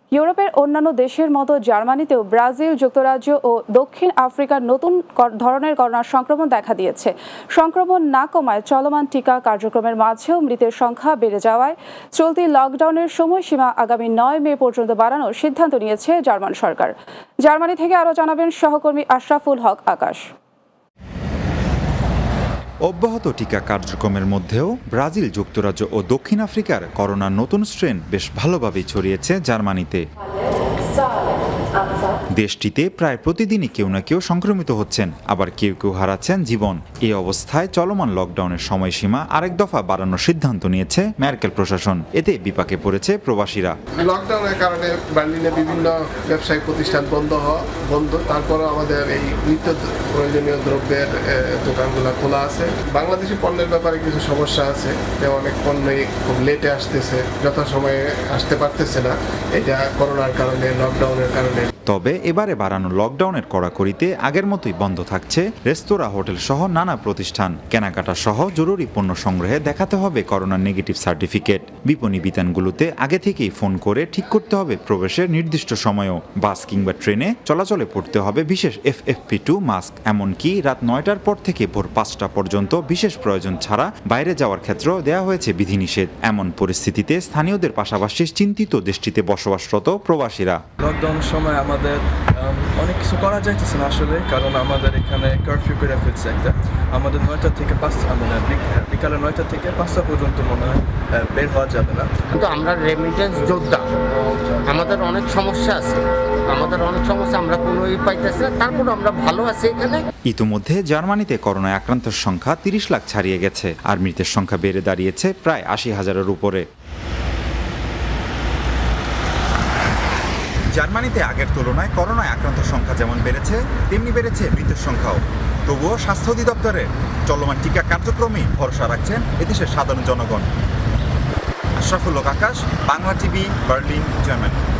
ইউরোপের অন্যান্য দেশের মতো জার্মানিতেও ব্রাজিল, যুক্তরাজ্য ও দক্ষিণ আফ্রিকার নতুন ধরনের করোনা সংক্রমণ দেখা দিয়েছে। সংক্রমণ না কমায় চলমান টিকা কার্যক্রমের মাঝেও মৃতের সংখ্যা বেড়ে যাওয়ায় চলতি লকডাউনের সময়সীমা আগামী 9 মে পর্যন্ত বাড়ানোর সিদ্ধান্ত নিয়েছে জার্মান সরকার। জার্মানি থেকে আরও জানাবেন সহকর্মী আশরাফুল হক আকাশ। অব্যাহত টিকা কার্যক্রমের মধ্যেও ব্রাজিল, যুক্তরাজ্য ও দক্ষিণ আফ্রিকার করোনার নতুন স্ট্রেন বেশ ভালোভাবেই ছড়িয়েছে জার্মানিতে। দেশটিতে প্রায় প্রতিদিনই কেউ না কেউ সংক্রমিত হচ্ছেন, আবার কেউ কেউ হারাচ্ছেন জীবন। এই অবস্থায় চলমান লকডাউনের সময়সীমা আরেক দফা বাড়ানোর সিদ্ধান্ত নিয়েছে মেরকেল প্রশাসন। এতে বিপাকে পড়েছে প্রবাসীরা। লকডাউনের কারণে বার্লিনে বিভিন্ন ব্যবসায়িক প্রতিষ্ঠান বন্ধ, তারপরে আমাদের এই নিত্য প্রয়োজনীয় দ্রব্যের দোকানগুলো খোলা আছে। বাংলাদেশি পণ্যের ব্যাপারে কিছু সমস্যা আছে, অনেক পণ্যই খুব লেটে আসতেছে, যথাসময়ে আসতে পারতেছে না। এটা করোনার কারণে, লকডাউনের কারণে। তবে এবারে বাড়ানো লকডাউনের কড়াকড়িতে আগের মতোই বন্ধ থাকছে রেস্তোরাঁ, হোটেল সহ নানা প্রতিষ্ঠান। কেনাকাটা সহ জরুরি পণ্য সংগ্রহে দেখাতে হবে করোনার নেগেটিভ সার্টিফিকেট। বিপণী বিতানগুলোতে আগে থেকেই ফোন করে ঠিক করতে হবে প্রবেশের নির্দিষ্ট সময়ও। বাস কিংবা ট্রেনে চলাচলে পড়তে হবে বিশেষ FFP2 মাস্ক। এমনকি রাত 9টার পর থেকে ভোর 5টা পর্যন্ত বিশেষ প্রয়োজন ছাড়া বাইরে যাওয়ার ক্ষেত্রেও দেওয়া হয়েছে বিধিনিষেধ। এমন পরিস্থিতিতে স্থানীয়দের পাশাপাশি চিন্তিত দেশটিতে বসবাসরত প্রবাসীরা। লকডাউনের সময় আমাদের অনেক কিছু করা যাইতেছে না আসলে, কারণ আমাদের এখানে কারফিউ করে ফেলছে একটা। আমাদের 9টা থেকে 5টা, মানে বিকালে 9টা থেকে 5টা পর্যন্ত মনে হয় বের হওয়া যাবে না। কিন্তু আমরা রেমিটেন্স যোদ্ধা, আমাদের অনেক সমস্যা আছে, আমরা কোনো পাইতেছি না, তারপরে আমরা ভালো আছি এখানে। ইতিমধ্যে জার্মানিতে করোনায় আক্রান্তের সংখ্যা 30 লাখ ছাড়িয়ে গেছে, আর মৃতের সংখ্যা বেড়ে দাঁড়িয়েছে প্রায় 80,000-এর উপরে। জার্মানিতে আগের তুলনায় করোনায় আক্রান্ত সংখ্যা যেমন বেড়েছে, তেমনি বেড়েছে মৃতের সংখ্যাও। তবুও স্বাস্থ্য অধিদপ্তরের চলমান টিকা কার্যক্রমে ভরসা রাখছেন এদেশের সাধারণ জনগণ। Ashraful Haque Akash, Bangla TV, Berlin, Germany.